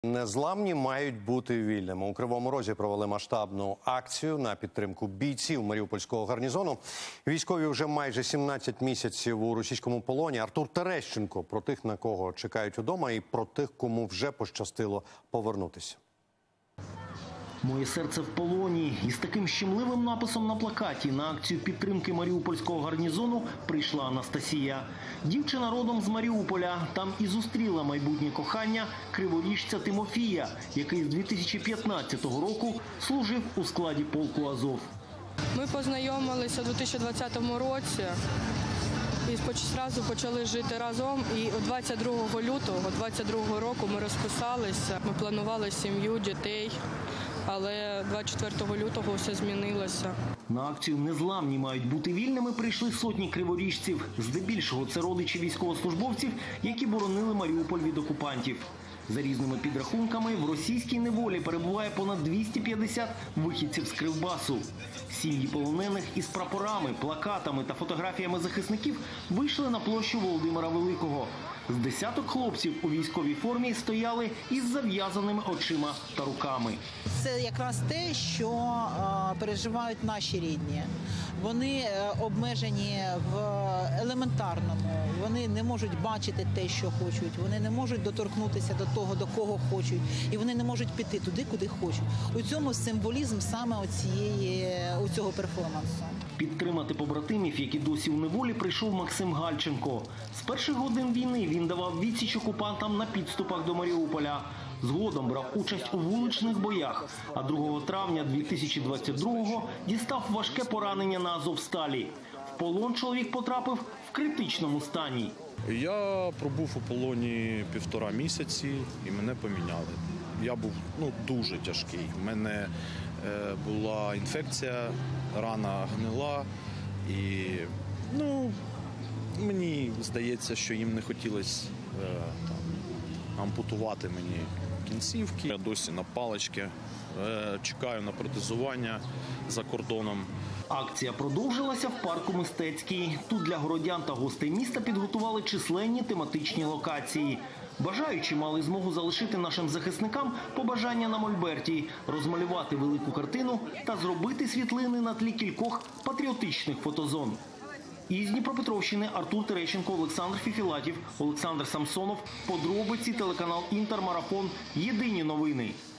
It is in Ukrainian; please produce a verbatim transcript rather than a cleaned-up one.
Незламні мають бути вільними. У Кривому Розі провели масштабну акцію на підтримку бійців Маріупольського гарнізону. Військові вже майже сімнадцять місяців у російському полоні. Артур Терещенко про тих, на кого чекають удома, і про тих, кому вже пощастило повернутися. «Моє серце в полоні». Із таким щемливим написом на плакаті на акцію підтримки Маріупольського гарнізону прийшла Анастасія. Дівчина родом з Маріуполя. Там і зустріла майбутнє кохання криворіжця Тимофія, який з дві тисячі п'ятнадцятого року служив у складі полку «Азов». Ми познайомилися у дві тисячі двадцятому році і одразу почали жити разом. І двадцять другого лютого двадцять другого року ми розписалися, ми планували сім'ю, дітей. Але двадцять четвертого лютого все змінилося. На акцію «Незламні мають бути вільними» прийшли сотні криворіжців. Здебільшого це родичі військовослужбовців, які боронили Маріуполь від окупантів. За різними підрахунками, в російській неволі перебуває понад двісті п'ятдесят вихідців з Кривбасу. Сім'ї полонених із прапорами, плакатами та фотографіями захисників вийшли на площу Володимира Великого. З десяток хлопців у військовій формі стояли із зав'язаними очима та руками. Це якраз те, що е, переживають наші рідні. Вони е, обмежені в елементарному. Вони не можуть бачити те, що хочуть. Вони не можуть доторкнутися до того, до кого хочуть. І вони не можуть піти туди, куди хочуть. У цьому символізм саме оцієї, у цього перформансу. Підтримати побратимів, які досі у неволі, прийшов Максим Гальченко. З перших годин війни він давав відсіч окупантам на підступах до Маріуполя. Згодом брав участь у вуличних боях, а другого травня дві тисячі двадцять другого дістав важке поранення на Азовсталі. В полон чоловік потрапив в критичному стані. Я пробув у полоні півтора місяці і мене поміняли. Я був ну, дуже тяжкий. У мене е, була інфекція, рана гнила і ну, мені здається, що їм не хотілося е, там, ампутувати мені кінцівки. Я досі на паличці, е, чекаю на протезування за кордоном. Акція продовжилася в парку Мистецький. Тут для городян та гостей міста підготували численні тематичні локації. Бажаючі мали змогу залишити нашим захисникам побажання на мольберті, розмалювати велику картину та зробити світлини на тлі кількох патріотичних фотозон. Із Дніпропетровщини Артур Терещенко, Олександр Фіфілатів, Олександр Самсонов. Подробиці, телеканал «Інтер», Марафон. Єдині новини.